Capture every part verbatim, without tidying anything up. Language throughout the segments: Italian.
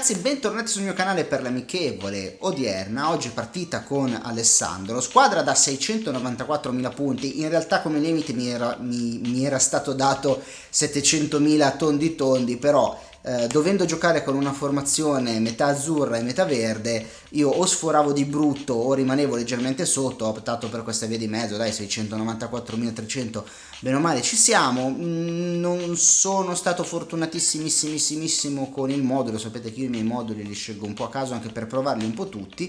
ragazzi, bentornati sul mio canale per l'amichevole odierna. Oggi partita con Alessandro, squadra da seicentonovantaquattromila punti. In realtà come limite mi era, mi, mi era stato dato settecentomila tondi tondi, però eh, dovendo giocare con una formazione metà azzurra e metà verde, io o sforavo di brutto o rimanevo leggermente sotto. Ho optato per questa via di mezzo, dai, seicentonovantaquattromilatrecento bene o male ci siamo. Non sono stato fortunatissimissimissimo con il modulo, sapete che io i miei moduli li scelgo un po' a caso anche per provarli un po' tutti.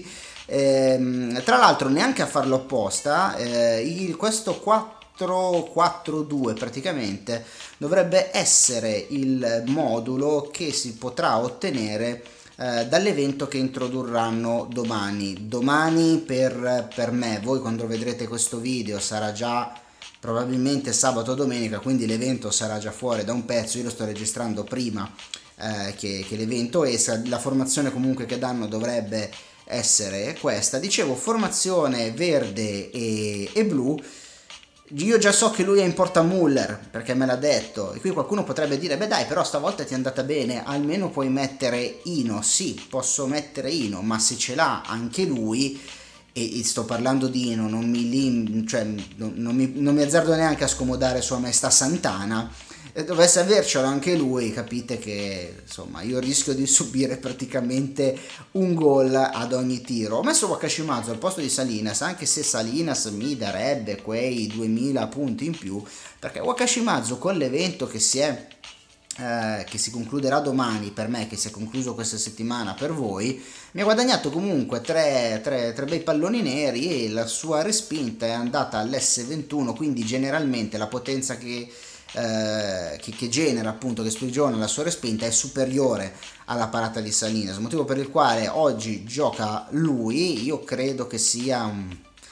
Ehm, tra l'altro neanche a farlo apposta, eh, il, questo quattro quattro due praticamente dovrebbe essere il modulo che si potrà ottenere eh, dall'evento che introdurranno domani. Domani per, per me, voi quando vedrete questo video sarà già probabilmente sabato o domenica, quindi l'evento sarà già fuori da un pezzo. Io lo sto registrando prima eh, che, che l'evento esca. La formazione comunque che danno dovrebbe essere questa. Dicevo, formazione verde e, e blu. Io già so che lui è in porta Muller perché me l'ha detto, e qui qualcuno potrebbe dire: beh dai, però stavolta ti è andata bene, almeno puoi mettere Ino. Sì, posso mettere Ino, ma se ce l'ha anche lui, e sto parlando di Ino, non mi, lim, cioè, non, non, mi, non mi azzardo neanche a scomodare Sua Maestà Santana, e dovesse avercelo anche lui, capite che insomma io rischio di subire praticamente un gol ad ogni tiro. Ho messo Wakashimazu al posto di Salinas, anche se Salinas mi darebbe quei duemila punti in più, perché Wakashimazu con l'evento che si è Eh, che si concluderà domani per me, che si è concluso questa settimana per voi, mi ha guadagnato comunque tre, tre, tre bei palloni neri, e la sua respinta è andata all'esse ventuno, quindi generalmente la potenza che, eh, che, che genera, appunto, che sprigiona la sua respinta è superiore alla parata di Salinas, motivo per il quale oggi gioca lui. Io credo che sia un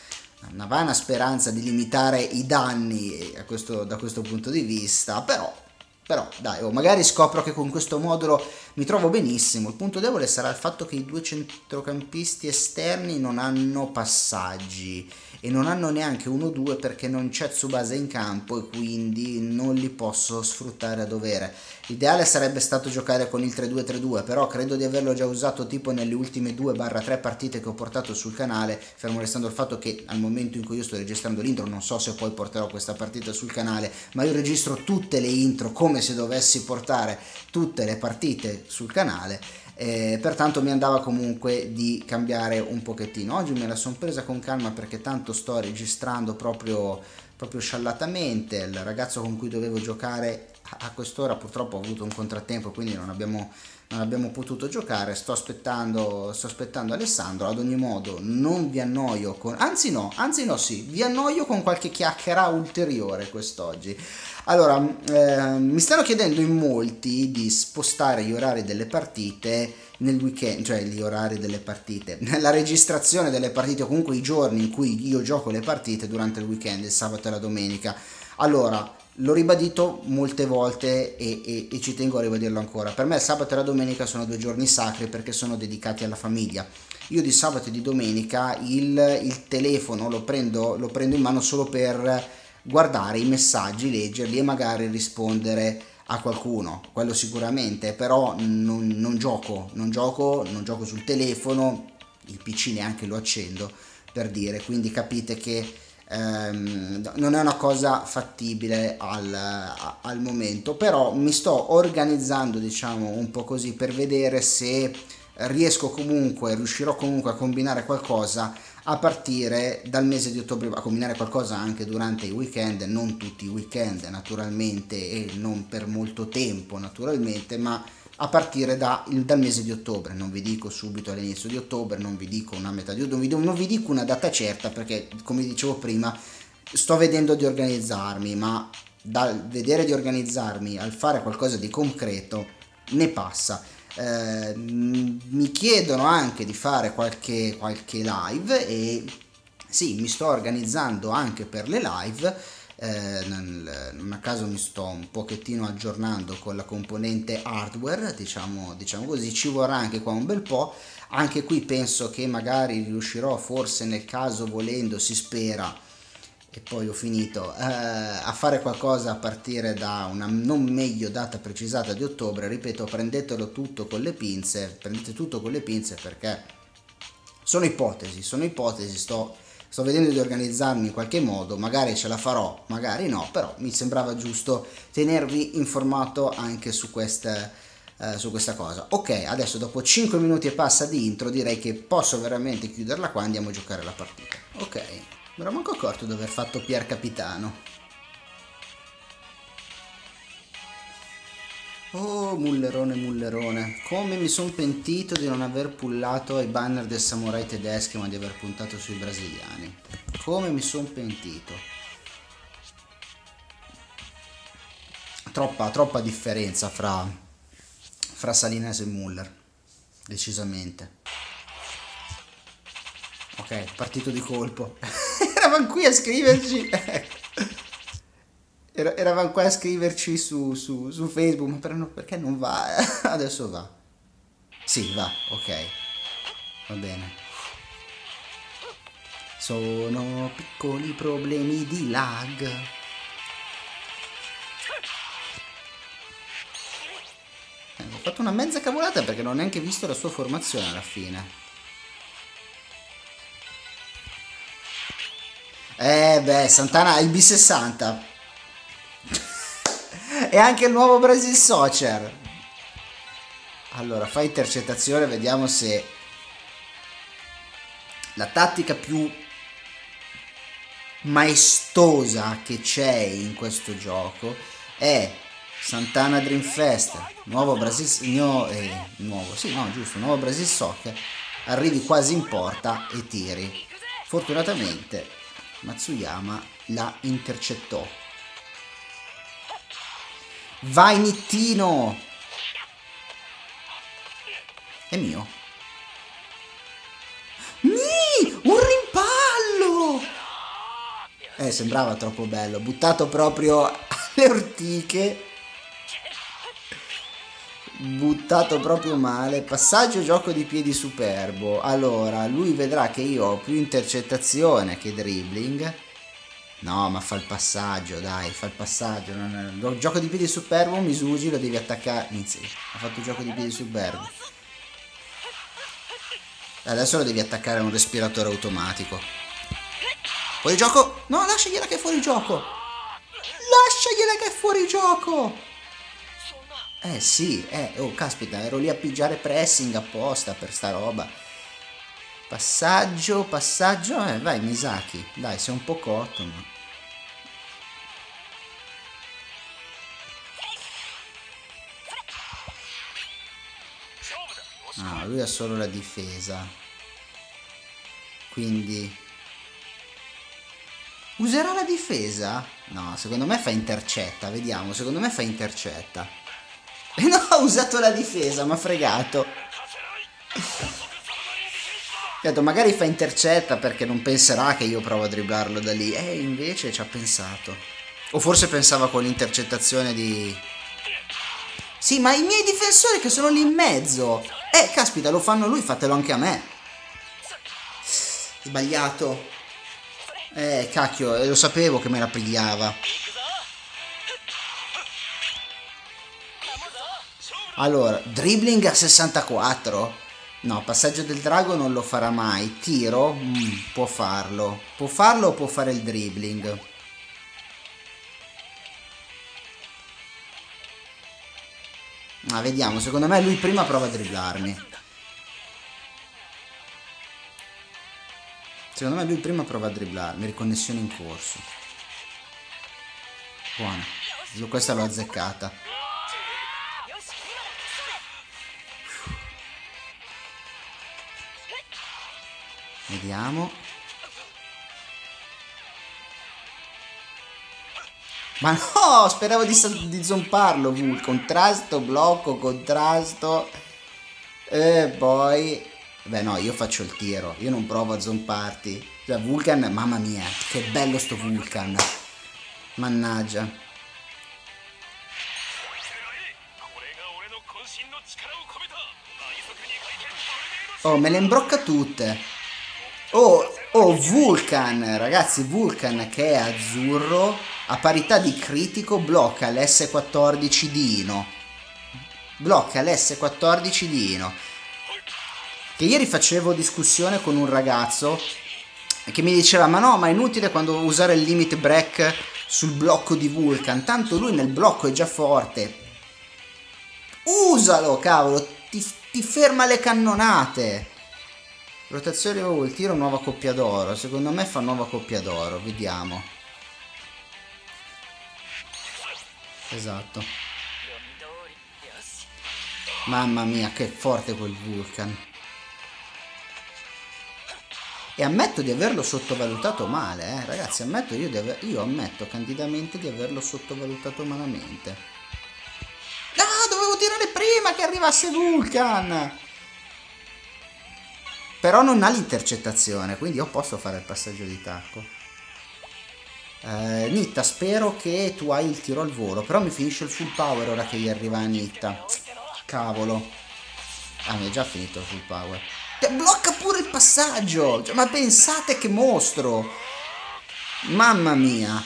una vana speranza di limitare i danni a questo, da questo punto di vista, però Però dai, oh, magari scopro che con questo modulo mi trovo benissimo. Il punto debole sarà il fatto che i due centrocampisti esterni non hanno passaggi, e non hanno neanche uno due perché non c'è Tsubasa in campo, e quindi non li posso sfruttare a dovere. L'ideale sarebbe stato giocare con il tre due tre due, però credo di averlo già usato tipo nelle ultime due tre partite che ho portato sul canale, fermo restando il fatto che al momento in cui io sto registrando l'intro non so se poi porterò questa partita sul canale, ma io registro tutte le intro come se dovessi portare tutte le partite sul canale, eh, pertanto mi andava comunque di cambiare un pochettino. Oggi me la sono presa con calma perché tanto sto registrando proprio, proprio sciallatamente. Il ragazzo con cui dovevo giocare a quest'ora purtroppo ha avuto un contrattempo, quindi non abbiamo, non abbiamo potuto giocare. Sto aspettando, sto aspettando Alessandro. Ad ogni modo non vi annoio con, anzi no, anzi no sì, vi annoio con qualche chiacchiera ulteriore quest'oggi. Allora, eh, mi stanno chiedendo in molti di spostare gli orari delle partite nel weekend, cioè gli orari delle partite, la registrazione delle partite, o comunque i giorni in cui io gioco le partite durante il weekend, il sabato e la domenica. Allora, l'ho ribadito molte volte e, e, e ci tengo a ribadirlo ancora. Per me il sabato e la domenica sono due giorni sacri perché sono dedicati alla famiglia. Io di sabato e di domenica il, il telefono lo prendo, lo prendo in mano solo per guardare i messaggi, leggerli e magari rispondere a qualcuno, quello sicuramente, però non, non gioco, non gioco, non gioco sul telefono, il P C neanche lo accendo, per dire, quindi capite che ehm, non è una cosa fattibile al, al momento, però mi sto organizzando, diciamo, un po' così per vedere se riesco comunque, riuscirò comunque a combinare qualcosa a partire dal mese di ottobre, a combinare qualcosa anche durante i weekend, non tutti i weekend naturalmente e non per molto tempo naturalmente, ma a partire da, il, dal mese di ottobre. Non vi dico subito all'inizio di ottobre, non vi dico una metà di ottobre, non vi dico una data certa perché, come dicevo prima, sto vedendo di organizzarmi, ma dal vedere di organizzarmi al fare qualcosa di concreto ne passa. Eh, mi chiedono anche di fare qualche, qualche live, e sì, mi sto organizzando anche per le live. Eh, non, non a caso mi sto un pochettino aggiornando con la componente hardware, diciamo, diciamo così. Ci vorrà anche qua un bel po'. Anche qui penso che magari riuscirò, forse nel caso volendo, si spera, e poi ho finito, eh, a fare qualcosa a partire da una non meglio data precisata di ottobre. Ripeto, prendetelo tutto con le pinze, prendete tutto con le pinze perché sono ipotesi, sono ipotesi, sto, sto vedendo di organizzarmi in qualche modo, magari ce la farò, magari no, però mi sembrava giusto tenervi informato anche su queste, eh, su questa cosa. Ok, adesso dopo cinque minuti e passa di intro direi che posso veramente chiuderla qua, andiamo a giocare la partita. Ok, mi ero manco accorto di aver fatto Pier Capitano. Oh, mullerone, mullerone. Come mi sono pentito di non aver pullato i banner del samurai tedeschi, ma di aver puntato sui brasiliani. Come mi sono pentito. Troppa, troppa differenza fra, fra Salinas e Muller. Decisamente. Ok, partito di colpo. Eravamo qui a scriverci. Eravamo qua a scriverci su, su, su Facebook, ma però no, perché non va? Adesso va. Sì, va, ok. Va bene. Sono piccoli problemi di lag. Eh, ho fatto una mezza cavolata perché non ho neanche visto la sua formazione alla fine. Eh beh, Santana, il B sessanta. E anche il nuovo Brazil Soccer. Allora, fa intercettazione, vediamo se la tattica più maestosa che c'è in questo gioco è Santana Dreamfest, nuovo Brazil, no, eh, nuovo, sì, no, giusto, nuovo Brazil Soccer, arrivi quasi in porta e tiri. Fortunatamente Matsuyama la intercettò. Vai Nittino! È mio. Ni! Un rimpallo! Eh, sembrava troppo bello. Buttato proprio alle ortiche. Buttato proprio male. Passaggio gioco di piedi superbo. Allora, lui vedrà che io ho più intercettazione che dribbling. No, ma fa il passaggio, dai, fa il passaggio. Non è... Gioco di piedi superbo, Misugi lo devi attaccare. Inizio. Ha fatto il gioco di piedi superbo. Adesso lo devi attaccare a un respiratore automatico. Fuori gioco? No, lasciagliela che è fuori gioco. Lasciagliela che è fuori gioco. Eh sì, eh, oh caspita, ero lì a pigiare pressing apposta per sta roba. Passaggio, passaggio, eh vai Misaki, dai sei un po' cotto ma... Ah, lui ha solo la difesa. Quindi... Userà la difesa? No, secondo me fa intercetta, vediamo, secondo me fa intercetta. No, ha usato la difesa, mi ha fregato. Certo, magari fa intercetta perché non penserà che io provo a dribblarlo da lì. E invece ci ha pensato. O forse pensava con l'intercettazione di... Sì, ma i miei difensori che sono lì in mezzo. Eh, caspita, lo fanno lui, fatelo anche a me. Sbagliato. Eh, cacchio, lo sapevo che me la pigliava. Allora, dribbling a sessantaquattro. No, passaggio del drago non lo farà mai. Tiro? Mm, può farlo. Può farlo o può fare il dribbling? Ah, vediamo. Secondo me lui prima prova a dribblarmi. Secondo me lui prima prova a dribblarmi. Riconnessione in corso. Buono. Questa l'ho azzeccata. Vediamo. Ma no, speravo di, di zomparlo. Contrasto, blocco, contrasto. E poi... Beh no, io faccio il tiro. Io non provo a zomparti. Cioè, Vulcan, mamma mia, che bello sto Vulcan. Mannaggia. Oh, me le imbrocca tutte. Oh, Oh, Vulcan, ragazzi, Vulcan che è azzurro, a parità di critico, blocca l'S quattordici di Ino. Blocca l'S quattordici di Ino. Che ieri facevo discussione con un ragazzo che mi diceva, ma no, ma è inutile quando usare il limit break sul blocco di Vulcan, tanto lui nel blocco è già forte. Usalo, cavolo, ti, ti ferma le cannonate. Rotazione o il tiro, nuova coppia d'oro. Secondo me fa nuova coppia d'oro, vediamo. Esatto. Mamma mia, che forte quel Vulcan. E ammetto di averlo sottovalutato male, eh. Ragazzi, ammetto io, di aver, io ammetto candidamente di averlo sottovalutato malamente. Ah, dovevo tirare prima che arrivasse Vulcan! Però non ha l'intercettazione, quindi io posso fare il passaggio di tacco. Eh, Nitta, spero che tu hai il tiro al volo, però mi finisce il full power ora che gli arriva a Nitta. Cavolo. Ah, mi è già finito il full power. Blocca pure il passaggio! Cioè, ma pensate che mostro! Mamma mia!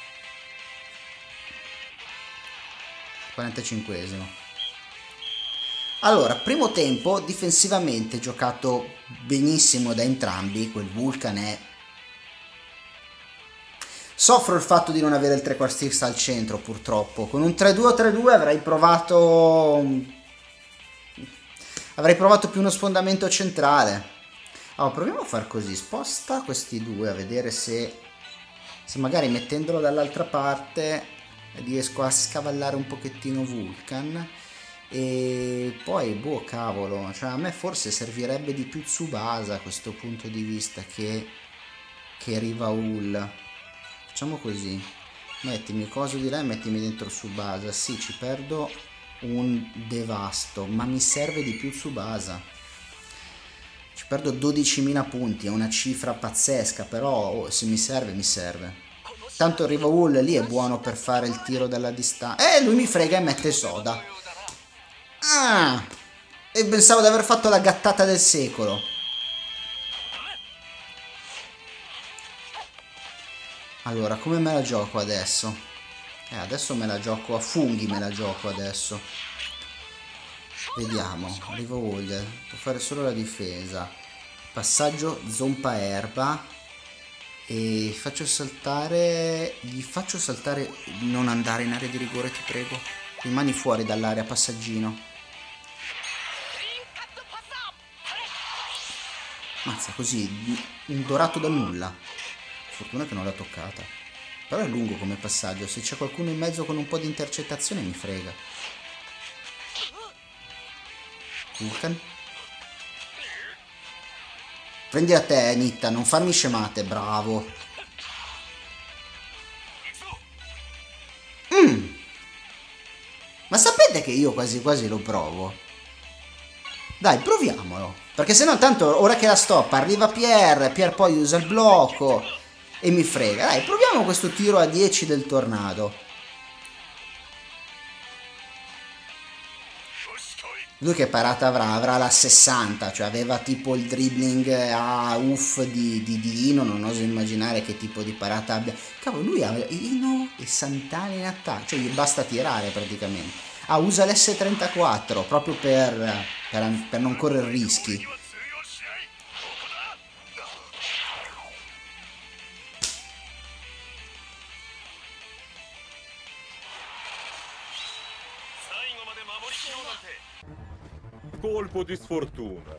quarantacinquesimo. Allora, primo tempo, difensivamente giocato benissimo da entrambi. Quel Vulcan è... Soffro il fatto di non avere il tre quartista al centro, purtroppo. Con un tre due tre due avrei provato... Avrei provato più uno sfondamento centrale. Allora, proviamo a far così. Sposta questi due a vedere se... Se magari mettendolo dall'altra parte riesco a scavallare un pochettino Vulcan. E poi, boh, cavolo, cioè a me forse servirebbe di più Tsubasa a questo punto di vista che, che Rivaul. Facciamo così, mettimi coso di là e mettimi dentro Tsubasa. Sì, ci perdo un devasto, ma mi serve di più Tsubasa. Ci perdo dodicimila punti, è una cifra pazzesca, però oh, se mi serve, mi serve. Tanto Rivaul lì è buono per fare il tiro dalla distanza. Eh, lui mi frega e mette Soda. Ah, e pensavo di aver fatto la gattata del secolo. Allora, come me la gioco adesso? Eh, adesso me la gioco a funghi, me la gioco adesso. Vediamo, Rivaul può fare solo la difesa. Passaggio zompa erba. E faccio saltare... Gli faccio saltare... Non andare in area di rigore, ti prego. Rimani fuori dall'area passaggino. Mazza, così, un dorato da nulla. Fortuna che non l'ha toccata. Però è lungo come passaggio. Se c'è qualcuno in mezzo con un po' di intercettazione mi frega. Vulcan. Prendi a te, Nitta, non farmi scemate, bravo. Mm. Ma sapete che io quasi quasi lo provo? Dai, proviamolo. Perché se no tanto ora che la stoppa arriva Pier, Pier poi usa il blocco e mi frega. Dai, proviamo questo tiro a dieci del tornado. Lui che parata avrà? Avrà la sessanta, cioè aveva tipo il dribbling a uff di, di, di Ino, non oso immaginare che tipo di parata abbia. Cavolo, lui ha Ino e Santana in attacco, cioè gli basta tirare praticamente. Ah, usa l'S trentaquattro proprio per, per, per non correre rischi. Colpo di sfortuna.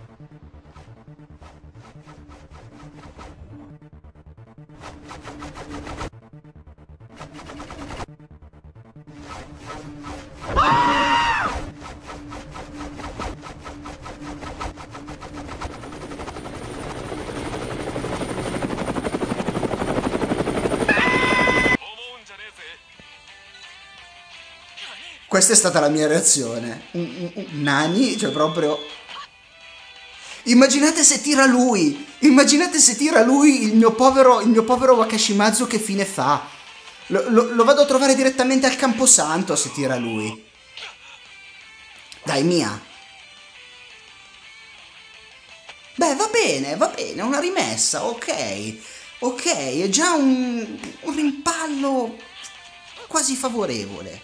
Questa è stata la mia reazione. Un, un, un Nani, cioè proprio... Immaginate se tira lui! Immaginate se tira lui il mio povero, il mio povero Wakashimazu, che fine fa? Lo, lo, lo vado a trovare direttamente al Camposanto se tira lui. Dai, Mia. Beh, va bene, va bene, una rimessa, ok. Ok, è già un, un rimpallo quasi favorevole.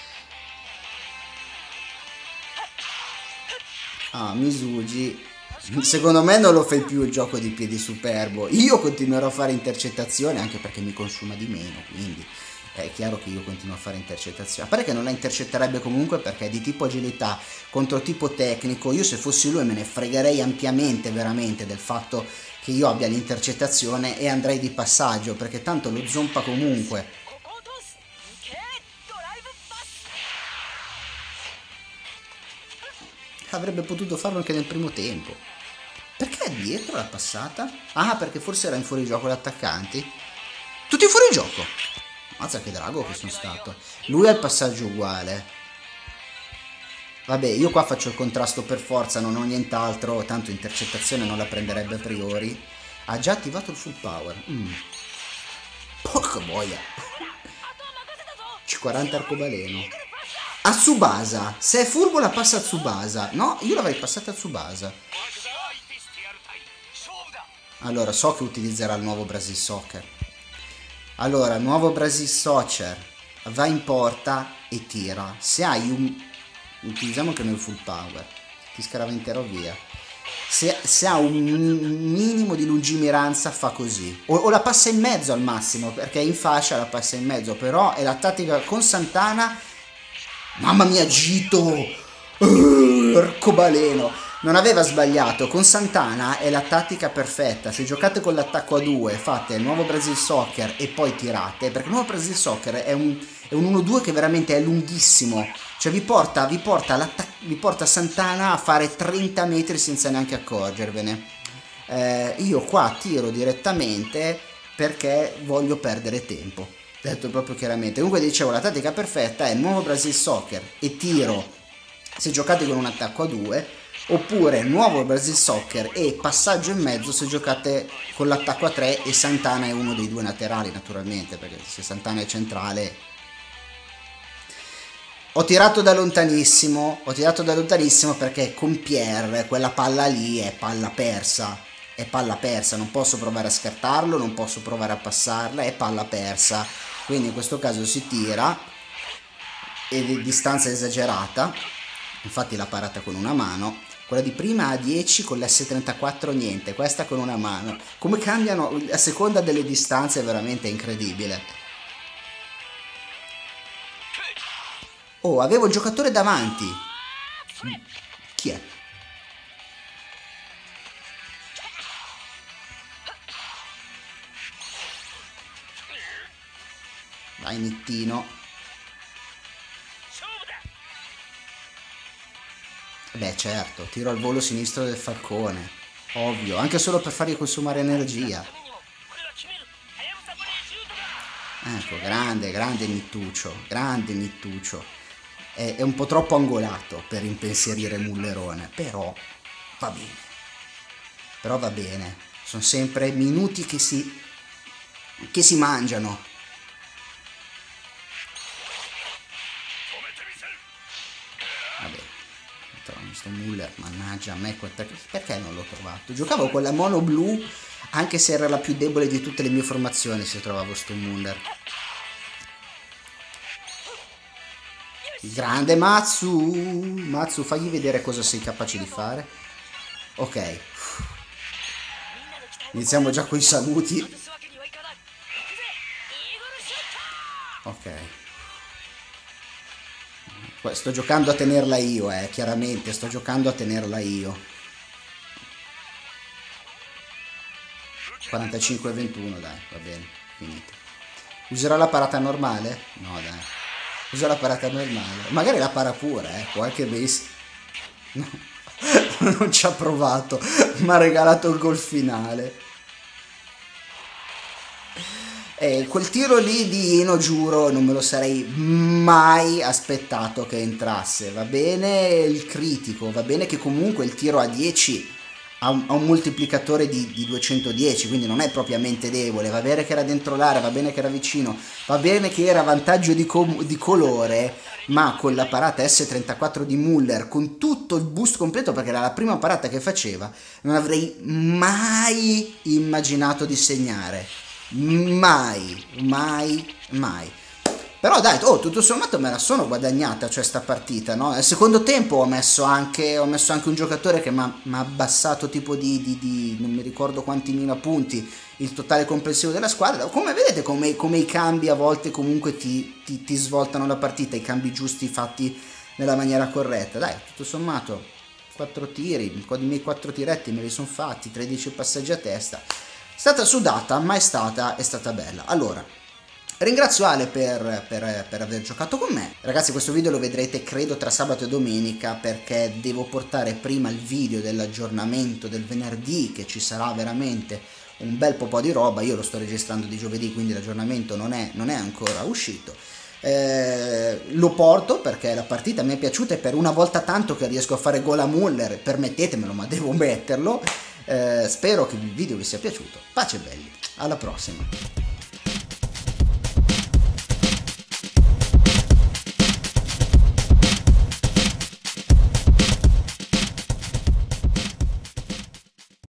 Ah, Misugi, secondo me non lo fai più il gioco di piedi superbo. Io continuerò a fare intercettazione anche perché mi consuma di meno, quindi è chiaro che io continuo a fare intercettazione. A parte che non la intercetterebbe comunque perché è di tipo agilità contro tipo tecnico. Io se fossi lui me ne fregherei ampiamente veramente del fatto che io abbia l'intercettazione e andrei di passaggio, perché tanto lo zompa comunque. Avrebbe potuto farlo anche nel primo tempo. Perché è dietro la passata? Ah, perché forse era in fuorigioco gli attaccanti. Tutti in fuorigioco. Mazza che drago che sono stato. Lui ha il passaggio uguale. Vabbè, io qua faccio il contrasto per forza, non ho nient'altro. Tanto intercettazione non la prenderebbe a priori. Ha già attivato il full power. Mm. Porca boia. C quaranta arcobaleno. A Tsubasa. Se è furbo la passa a Tsubasa. No, io l'avrei passata a Tsubasa. Allora, so che utilizzerà il nuovo Brazil Soccer. Allora, nuovo Brazil Soccer. Va in porta e tira. Se hai un... utilizziamo anche noi il full power. Ti scaraventerò via. Se, se ha un minimo di lungimiranza fa così. O, o la passa in mezzo al massimo, perché in fascia la passa in mezzo. Però è la tattica con Santana. Mamma mia, Gito! Uh, arcobaleno! Non aveva sbagliato, con Santana è la tattica perfetta. Se giocate con l'attacco a due, fate il nuovo Brazil Soccer e poi tirate, perché il nuovo Brazil Soccer è un, è un uno due che veramente è lunghissimo. Cioè vi porta, vi porta, vi porta Santana a fare trenta metri senza neanche accorgervene. Eh, io qua tiro direttamente perché voglio perdere tempo. Detto proprio chiaramente. Comunque dicevo, la tattica perfetta è il nuovo Brazil Soccer e tiro se giocate con un attacco a due, oppure nuovo Brazil Soccer e passaggio in mezzo se giocate con l'attacco a tre e Santana è uno dei due laterali, naturalmente, perché se Santana è centrale. Ho tirato da lontanissimo, ho tirato da lontanissimo perché con Pierre quella palla lì è palla persa. È palla persa, non posso provare a scartarlo, non posso provare a passarla, è palla persa. Quindi in questo caso si tira e di distanza esagerata, infatti l'ha parata con una mano. Quella di prima a dieci con l'S trentaquattro niente, questa con una mano. Come cambiano a seconda delle distanze è veramente incredibile. Oh, avevo il giocatore davanti. Chi è? Vai Nittino. Beh certo, tiro al volo sinistro del falcone. Ovvio, anche solo per fargli consumare energia. Ecco, grande, grande Nittuccio. Grande Nittuccio. È, è un po' troppo angolato per impensierire Mullerone. Però va bene. Però va bene. Sono sempre minuti che si, che si mangiano. Vabbè, sto Muller, mannaggia a me, perché non l'ho trovato? Giocavo con la mono blu, anche se era la più debole di tutte le mie formazioni, se trovavo sto Muller. Grande Matsu! Matsu, fagli vedere cosa sei capace di fare. Ok. Iniziamo già con i saluti. Ok. Sto giocando a tenerla io, eh, chiaramente, sto giocando a tenerla io. quarantacinque a ventuno, dai, va bene, finito. Userò la parata normale? No, dai. Uso la parata normale. Magari la para pure, eh, può anche base. No, non ci ha provato, mi ha regalato il gol finale. Eh, quel tiro lì di Ino, giuro, non me lo sarei mai aspettato che entrasse. Va bene il critico, va bene che comunque il tiro a dieci ha un, ha un moltiplicatore di, di duecentodieci, quindi non è propriamente debole. Va bene che era dentro l'area, va bene che era vicino, va bene che era vantaggio di, di colore, ma con la parata S trentaquattro di Muller, con tutto il boost completo, perché era la prima parata che faceva, non avrei mai immaginato di segnare. Mai, mai, mai. Però dai, oh, tutto sommato me la sono guadagnata, cioè sta partita, no? Nel secondo tempo ho messo anche, ho messo anche un giocatore che mi ha abbassato tipo di, di, di, non mi ricordo quanti mila punti, il totale complessivo della squadra. Come vedete come, come i cambi a volte comunque ti, ti, ti svoltano la partita, i cambi giusti fatti nella maniera corretta. Dai, tutto sommato, quattro tiri, i miei quattro tiretti me li sono fatti, tredici passaggi a testa. È stata sudata, ma è stata, è stata bella. Allora, ringrazio Ale per, per, per aver giocato con me. Ragazzi, questo video lo vedrete credo tra sabato e domenica, perché devo portare prima il video dell'aggiornamento del venerdì, che ci sarà veramente un bel po' di roba. Io lo sto registrando di giovedì, quindi l'aggiornamento non è, non è ancora uscito. Eh, lo porto perché la partita mi è piaciuta e per una volta tanto che riesco a fare gol a Muller, permettetemelo, ma devo metterlo. Eh, spero che il video vi sia piaciuto. Pace belli, alla prossima.